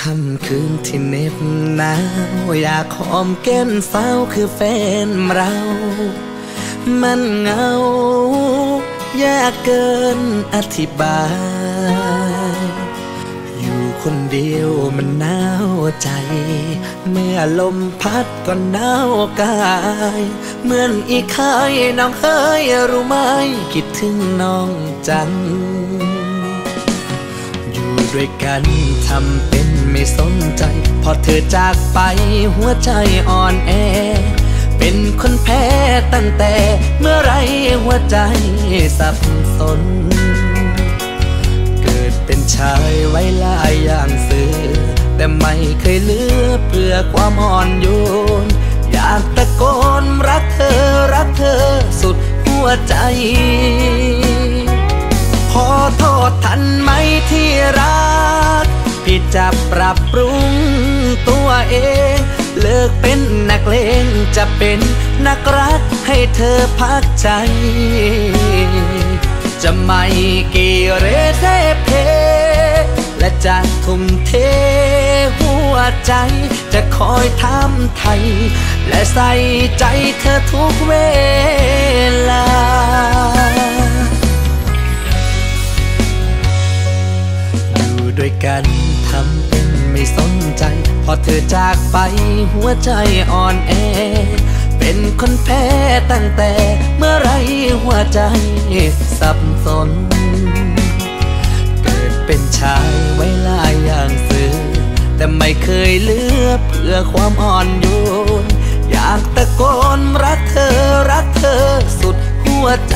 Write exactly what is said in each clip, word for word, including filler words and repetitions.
ค่ำคืนที่เหน็บหนาวอยากหอมแก้มสาวคือแฟนเรามันเหงายากเกินอธิบายอยู่คนเดียวมันหนาวใจเมื่อลมพัดก็หนาวกายเหมือนอีกเคยน้องเฮ้ยรู้ไหมคิดถึงน้องจังอยู่ด้วยกันทำเป็นไม่สนใจพอเธอจากไปหัวใจอ่อนแอเป็นคนแพ้ตั้งแต่เมื่อไรหัวใจสับสนเกิดเป็นชายไว้ลายอย่างเสือแต่ไม่เคยเหลือเพื่อความอ่อนโยนอยากตะโกนรักเธอรักเธอสุดหัวใจขอโทษทันไหมที่รักพี่จะปรับปรุงตัวเองเลิกเป็นนักเลงจะเป็นนักรักให้เธอพักใจจะไม่เกเรเสเพและจะทุ่มเทหัวใจจะคอยทำไทยและใส่ใจเธอทุกเวลาอยู่ด้วยกันทำเป็นไม่สนใจพอเธอจากไปหัวใจอ่อนแอเป็นคนแพ้ตั้งแต่เมื่อไรหัวใจสับสนเกิดเป็นชายไว้ลายอย่างเสือแต่ไม่เคยเหลือเพื่อความอ่อนโยนอยากตะโกนรักเธอรักเธอสุดหัวใจ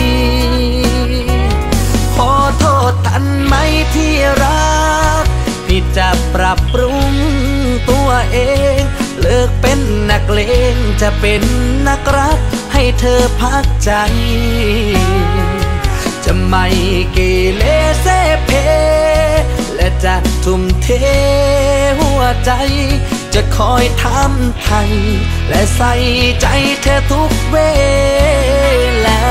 ขอโทษทันไหมที่รักพี่จะปรับปรุงตัวเองเลิกเป็นนักเลงจะเป็นนักรักให้เธอพักใจจะไม่เกเรเสเพและจะทุ่มเทหัวใจจะคอยทำไทยและใส่ใจเธอทุกเวลา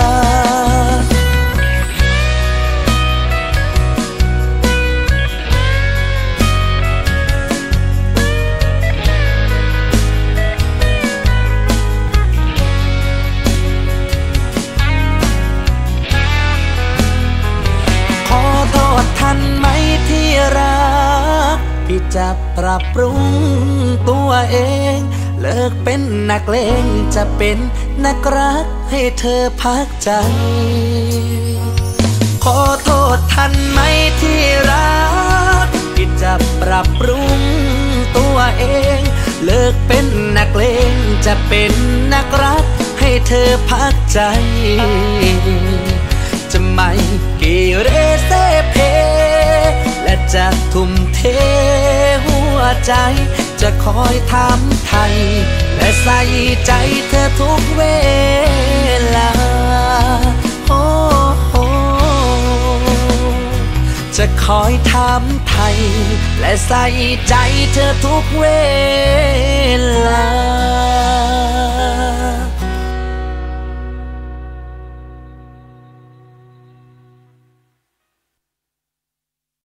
ทันไหมที่รักพี่จะปรับปรุงตัวเองเลิกเป็นนักเลงจะเป็นนักรักให้เธอพักใจขอโทษทันไหมที่รักพี่จะปรับปรุงตัวเองเลิกเป็นนักเลงจะเป็นนักรักให้เธอพักใจจะไม่เกเรเสเพและจะทุ่มเทหัวใจจะคอยทำไทยและใส่ใจเธอทุกเวลาโอ้โอ้จะคอยทำไทยและใส่ใจเธอทุกเวลา